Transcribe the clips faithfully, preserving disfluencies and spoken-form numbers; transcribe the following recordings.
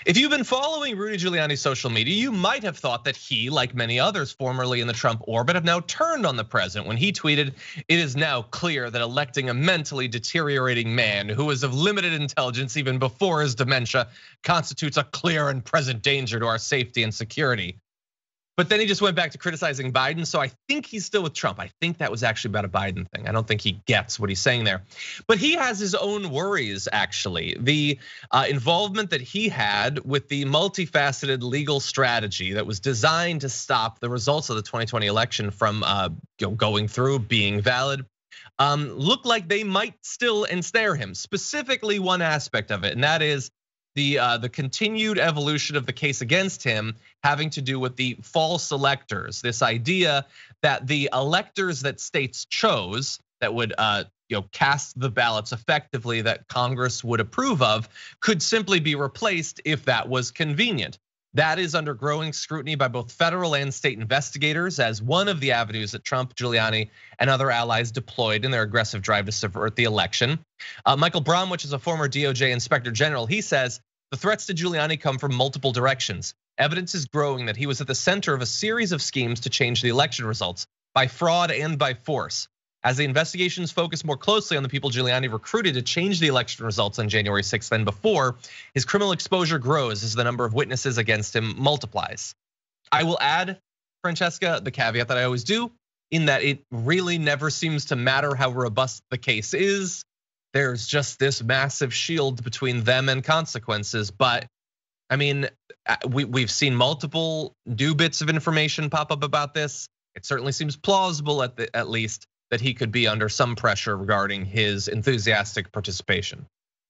If you've been following Rudy Giuliani's social media, you might have thought that he, like many others formerly in the Trump orbit, have now turned on the president when he tweeted, "It is now clear that electing a mentally deteriorating man who is of limited intelligence even before his dementia constitutes a clear and present danger to our safety and security." But then he just went back to criticizing Biden. So I think he's still with Trump. I think that was actually about a Biden thing. I don't think he gets what he's saying there. But he has his own worries, actually. The involvement that he had with the multifaceted legal strategy that was designed to stop the results of the twenty twenty election from going through, being valid, looked like they might still ensnare him. Specifically one aspect of it, and that is the the continued evolution of the case against him having to do with the false electors. This idea that the electors that states chose that would you know cast the ballots effectively that Congress would approve of could simply be replaced if that was convenient. That is under growing scrutiny by both federal and state investigators as one of the avenues that Trump, Giuliani, and other allies deployed in their aggressive drive to subvert the election. Michael Bromwich is a former D O J Inspector General. He says the threats to Giuliani come from multiple directions. Evidence is growing that he was at the center of a series of schemes to change the election results by fraud and by force. As the investigations focus more closely on the people Giuliani recruited to change the election results on January sixth than before, his criminal exposure grows as the number of witnesses against him multiplies. I will add, Francesca, the caveat that I always do, in that it really never seems to matter how robust the case is. There's just this massive shield between them and consequences. But I mean, we, we've seen multiple new bits of information pop up about this. It certainly seems plausible at the, at least that he could be under some pressure regarding his enthusiastic participation.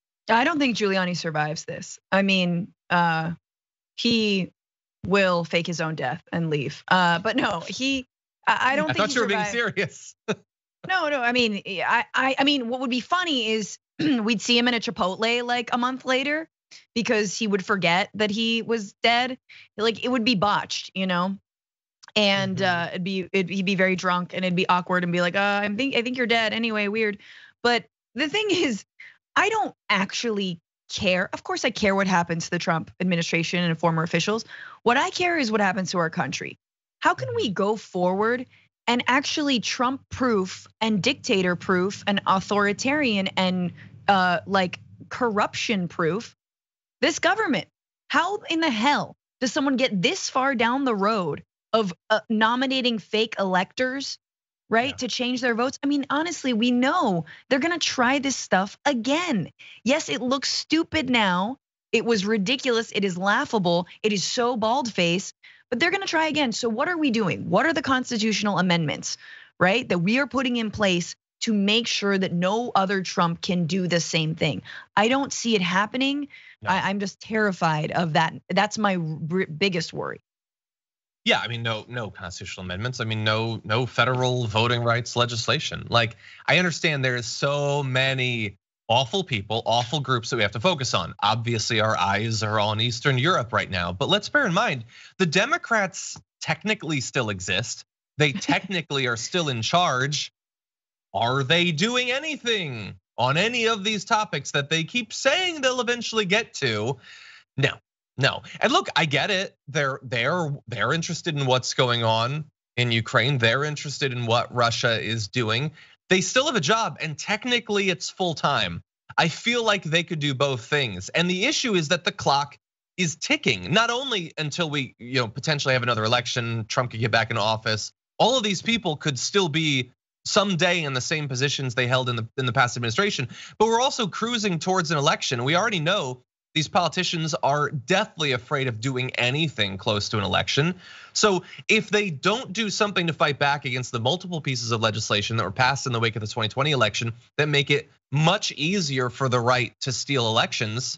I don't think Giuliani survives this. I mean, uh, he will fake his own death and leave. Uh, but no, he, I don't I think thought he you were being survives. serious. No, no, I mean, I, I, I mean, what would be funny is we'd see him in a Chipotle like a month later because he would forget that he was dead. Like it would be botched, you know? And mm-hmm. uh, it'd be it'd, he'd be very drunk and it'd be awkward and be like, uh, I think I think you're dead anyway. Weird. But the thing is, I don't actually care. Of course, I care what happens to the Trump administration and former officials. What I care is what happens to our country. How can we go forward and actually Trump-proof and dictator-proof and authoritarian and uh, like corruption-proof this government? How in the hell does someone get this far down the road of nominating fake electors, right, yeah. to change their votes? I mean, honestly, we know they're gonna try this stuff again. Yes, it looks stupid now. It was ridiculous. It is laughable. It is so bald-faced, but they're gonna try again. So what are we doing? What are the constitutional amendments, right, that we are putting in place to make sure that no other Trump can do the same thing? I don't see it happening. No. I, I'm just terrified of that. That's my biggest worry. Yeah, I mean, no, no constitutional amendments. I mean, no, no federal voting rights legislation. Like, I understand there's so many awful people, awful groups that we have to focus on. Obviously, our eyes are on Eastern Europe right now. But let's bear in mind, the Democrats technically still exist. They technically are still in charge. Are they doing anything on any of these topics that they keep saying they'll eventually get to? No. No, and look, I get it. They're they're they're interested in what's going on in Ukraine. They're interested in what Russia is doing. They still have a job, and technically it's full time. I feel like they could do both things. And the issue is that the clock is ticking. Not only until we, you know, potentially have another election, Trump could get back in office. All of these people could still be someday in the same positions they held in the in the past administration. But we're also cruising towards an election. We already know these politicians are deathly afraid of doing anything close to an election. So if they don't do something to fight back against the multiple pieces of legislation that were passed in the wake of the twenty twenty election that make it much easier for the right to steal elections,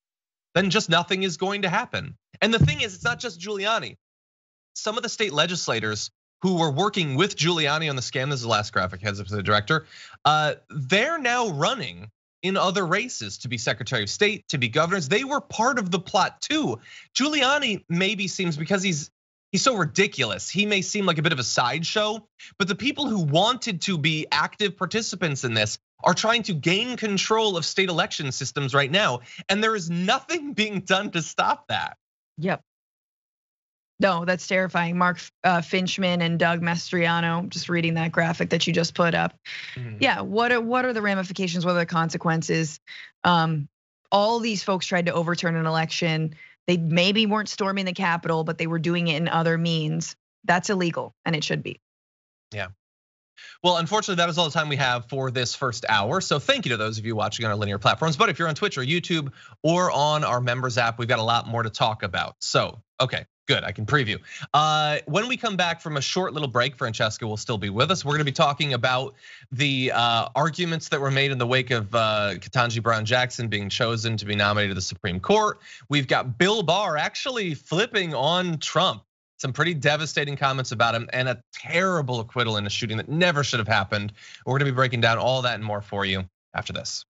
then just nothing is going to happen. And the thing is, it's not just Giuliani. Some of the state legislators who were working with Giuliani on the scam, this is the last graphic, heads up to the director, they're now running in other races to be Secretary of State, to be governors. They were part of the plot too. Giuliani maybe seems, because he's he's so ridiculous, he may seem like a bit of a sideshow, but the people who wanted to be active participants in this are trying to gain control of state election systems right now, and there is nothing being done to stop that. Yep. No, that's terrifying. Mark uh, Finchman and Doug Mastriano, just reading that graphic that you just put up. Mm-hmm. Yeah, what are what are the ramifications? What are the consequences? Um, all these folks tried to overturn an election. They maybe weren't storming the Capitol, but they were doing it in other means. That's illegal, and it should be. Yeah. Well, unfortunately, that is all the time we have for this first hour. So thank you to those of you watching on our linear platforms. But if you're on Twitch or YouTube or on our members app, we've got a lot more to talk about. So, okay. Good, I can preview. Uh, when we come back from a short little break, Francesca will still be with us. We're gonna be talking about the uh, arguments that were made in the wake of uh, Ketanji Brown Jackson being chosen to be nominated to the Supreme Court. We've got Bill Barr actually flipping on Trump. Some pretty devastating comments about him and a terrible acquittal in a shooting that never should have happened. We're gonna be breaking down all that and more for you after this.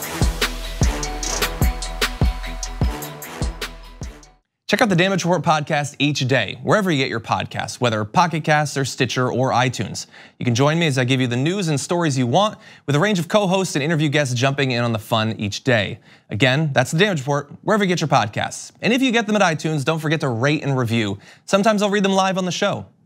Check out the Damage Report podcast each day, wherever you get your podcasts, whether Pocket Casts or Stitcher or iTunes. You can join me as I give you the news and stories you want, with a range of co-hosts and interview guests jumping in on the fun each day. Again, that's the Damage Report, wherever you get your podcasts. And if you get them at iTunes, don't forget to rate and review. Sometimes I'll read them live on the show.